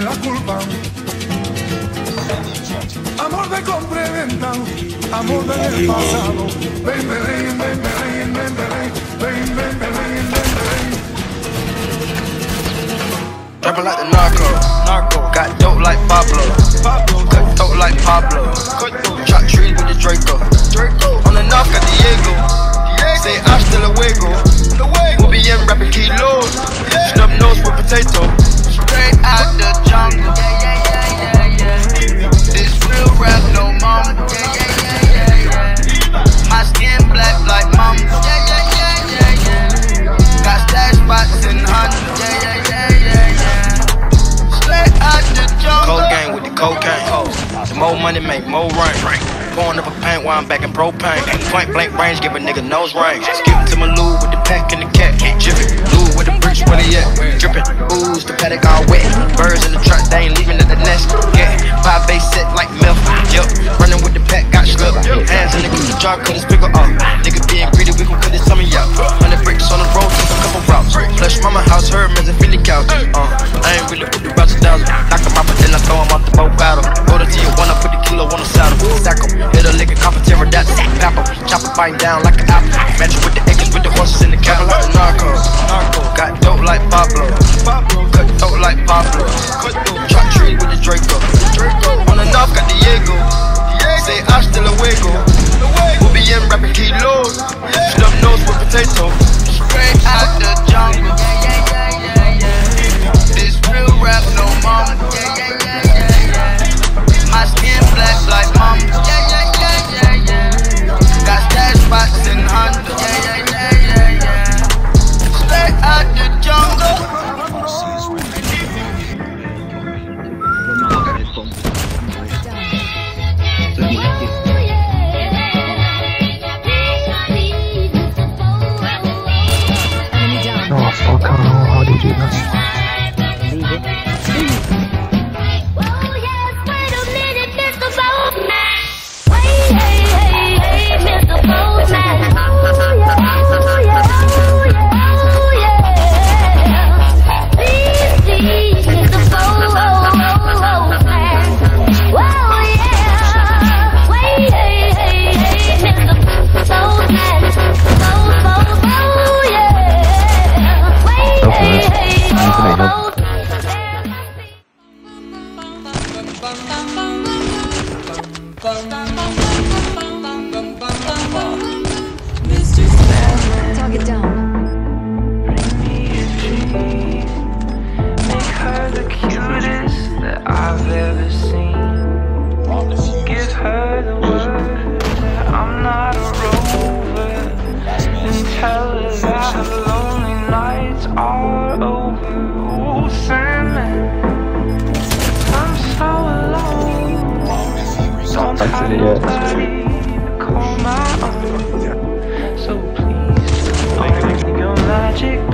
tiene la culpa. Amor de compra y venta, amor del pasado. Ven, ven, ven, ven, ven, ven, ven, ven, ven, ven. Rapping like the Narcos, got dope like Pablo, cut dope like Pablo, chop trees with the Draco, on the knock at Diego, say hasta luego, we'll be in rapping kilos, snub nose with potato, straight out the jungle, this real rap no mama, my skin black like mama, got stash spots in Honda, Cold gang with the cocaine. The more money make more rain. Pouring up a paint while I'm back in propane. Point blank range, give a nigga nose range. Skip to my Lou with the pack and the cat. Jiffy, Lou with the bricks, where they at? Drippin', ooze, the paddock all wet. Birds in the truck, they ain't leaving at the nest. Yeah, 5 base set like milk. Yup, running with the pack, got slipped. Hands in the cookie jar, cut his pickle off. Nigga being greedy, we gon' cut this summer out. 100 bricks on the road, took a couple routes. Flush mama house, her as a Philly couch. I ain't really with the rocks and dollars. Knock them out, but then I throw them off the boat battle. Go to T1, I put the kilo on the saddle. Stack em, hit a lick and copper that's pap em. Chop it biting down like an apple. Match with the acres with the horses in the cattle. Like the Narcos, got dope like Pablo, cut dope like Pablo, chop trees with the Draco, on the knock at Diego, say hasta luego, we'll be in rapping kilos, snub nose with potato, straight out the jungle, this real rap no mama, my skin black like mama, got stash spots in Honda, straight out the jungle. Oh fuck, I don't know how to do this. Mr. Sandman, talk it down. Bring me a dream. Make her the cutest that I've ever seen. Give her the word that I'm not a rover. And tell her that her lonely nights are over. Oh, Sandman, I'm so alone. Don't have nobody to call my own. So please, don't your magic